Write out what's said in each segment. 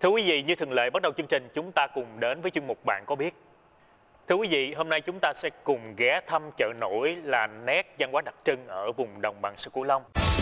Thưa quý vị, như thường lệ bắt đầu chương trình chúng ta cùng đến với chuyên mục Bạn có biết. Thưa quý vị, hôm nay chúng ta sẽ cùng ghé thăm chợ nổi là nét văn hóa đặc trưng ở vùng đồng bằng sông Cửu Long.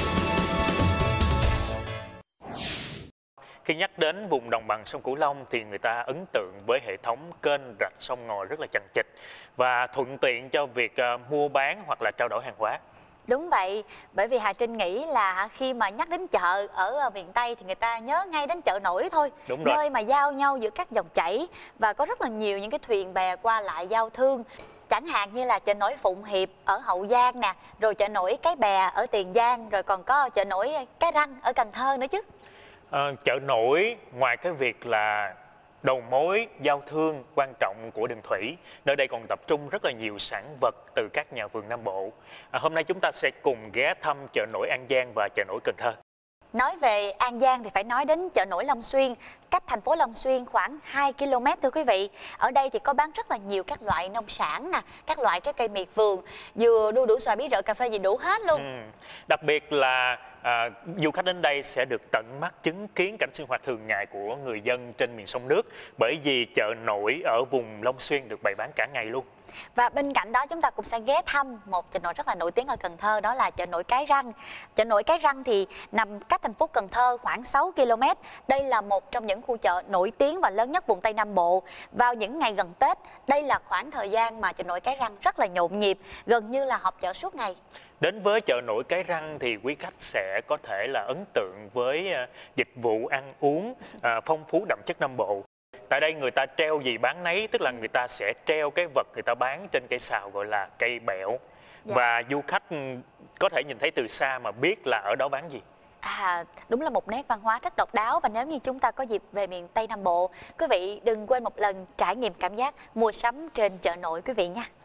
Khi nhắc đến vùng đồng bằng sông Cửu Long thì người ta ấn tượng với hệ thống kênh rạch sông ngòi rất là chằng chịt và thuận tiện cho việc mua bán hoặc là trao đổi hàng hóa. Đúng vậy, bởi vì Hà Trinh nghĩ là khi mà nhắc đến chợ ở miền Tây thì người ta nhớ ngay đến chợ nổi thôi. Đúng rồi. Nơi mà giao nhau giữa các dòng chảy và có rất là nhiều những cái thuyền bè qua lại giao thương. Chẳng hạn như là chợ nổi Phụng Hiệp ở Hậu Giang nè, rồi chợ nổi Cái Bè ở Tiền Giang, rồi còn có chợ nổi Cái Răng ở Cần Thơ nữa chứ. Chợ nổi ngoài cái việc là đầu mối giao thương quan trọng của đường thủy, nơi đây còn tập trung rất là nhiều sản vật từ các nhà vườn Nam Bộ. Hôm nay chúng ta sẽ cùng ghé thăm chợ nổi An Giang và chợ nổi Cần Thơ. Nói về An Giang thì phải nói đến chợ nổi Long Xuyên, cách thành phố Long Xuyên khoảng 2 km thưa quý vị. Ở đây thì có bán rất là nhiều các loại nông sản nè, các loại trái cây miệt vườn, dừa, đu đủ, xoài, bí rợ, cà phê gì đủ hết luôn. Đặc biệt là du khách đến đây sẽ được tận mắt chứng kiến cảnh sinh hoạt thường ngày của người dân trên miền sông nước, bởi vì chợ nổi ở vùng Long Xuyên được bày bán cả ngày luôn. Và bên cạnh đó chúng ta cũng sẽ ghé thăm một chợ nổi rất là nổi tiếng ở Cần Thơ, đó là chợ nổi Cái Răng. Chợ nổi Cái Răng thì nằm cách thành phố Cần Thơ khoảng 6 km. Đây là một trong những khu chợ nổi tiếng và lớn nhất vùng Tây Nam Bộ. Vào những ngày gần Tết, đây là khoảng thời gian mà chợ nổi Cái Răng rất là nhộn nhịp, gần như là họp chợ suốt ngày. Đến với chợ nổi Cái Răng thì quý khách sẽ có thể là ấn tượng với dịch vụ ăn uống phong phú đậm chất Nam Bộ. Tại đây người ta treo gì bán nấy, tức là người ta sẽ treo cái vật người ta bán trên cây sào gọi là cây bẹo. Và du khách có thể nhìn thấy từ xa mà biết là ở đó bán gì. Đúng là một nét văn hóa rất độc đáo. Và nếu như chúng ta có dịp về miền Tây Nam Bộ, quý vị đừng quên một lần trải nghiệm cảm giác mua sắm trên chợ nổi quý vị nha.